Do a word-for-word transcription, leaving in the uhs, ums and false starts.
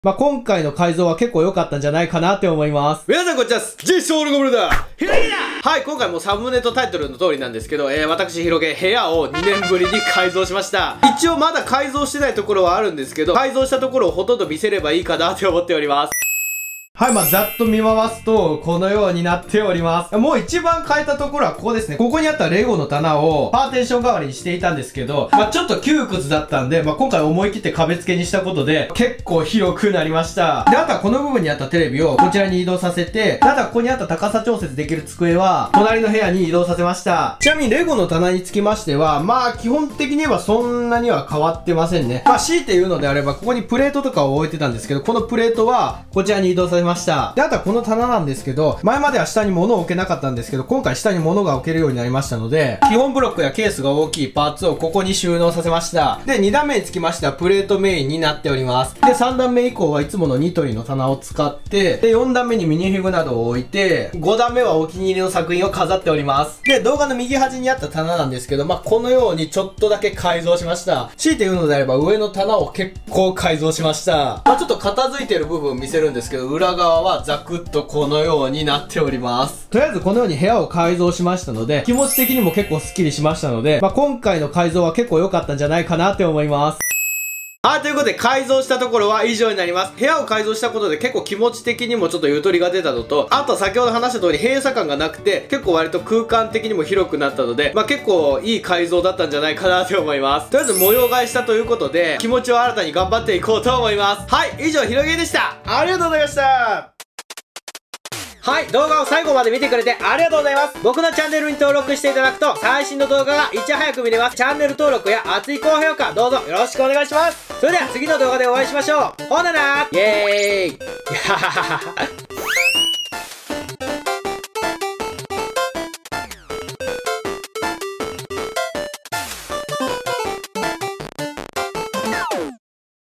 まあ、今回の改造は結構良かったんじゃないかなって思います。 皆さんこんにちは。ジェイソウルゴブルだ。ヒロゲだ。はい、今回もサムネとタイトルの通りなんですけど、えー、私ヒロゲ、部屋をにねんぶりに改造しました。一応まだ改造してないところはあるんですけど、改造したところをほとんど見せればいいかなって思っております。 はい、まあ、ざっと見回すと、このようになっております。もう一番変えたところはここですね。ここにあったレゴの棚をパーテーション代わりにしていたんですけど、まあ、ちょっと窮屈だったんで、まあ、今回思い切って壁付けにしたことで、結構広くなりました。で、あとはこの部分にあったテレビをこちらに移動させて、あとはここにあった高さ調節できる机は、隣の部屋に移動させました。ちなみにレゴの棚につきましては、まあ、基本的に言えばそんなには変わってませんね。まあ、強いて言うのであれば、ここにプレートとかを置いてたんですけど、このプレートは、こちらに移動させました。で、あとはこの棚なんですけど、前までは下に物を置けなかったんですけど、今回下に物が置けるようになりましたので、基本ブロックやケースが大きいパーツをここに収納させました。で、に段目につきましてはプレートメインになっております。で、さん段目以降はいつものニトリの棚を使って、で、よん段目にミニフィグなどを置いて、ご段目はお気に入りの作品を飾っております。で、動画の右端にあった棚なんですけど、まあ、このようにちょっとだけ改造しました。強いて言うのであれば上の棚を結構改造しました。まあ、ちょっと片付いてる部分見せるんですけど、裏側はザクッとこのようになっております。とりあえずこのように部屋を改造しましたので、気持ち的にも結構スッキリしましたので、まあ、今回の改造は結構良かったんじゃないかなって思います。 はい、ということで改造したところは以上になります。部屋を改造したことで結構気持ち的にもちょっとゆとりが出たのと、あと先ほど話した通り閉鎖感がなくて、結構割と空間的にも広くなったので、まあ結構いい改造だったんじゃないかなと思います。とりあえず模様替えしたということで、気持ちを新たに頑張っていこうと思います。はい、以上、ひろげでした。ありがとうございました。はい、動画を最後まで見てくれてありがとうございます。僕のチャンネルに登録していただくと、最新の動画がいち早く見れます。チャンネル登録や熱い高評価、どうぞよろしくお願いします。それでは次の動画でお会いしましょう。ほななーイェーイ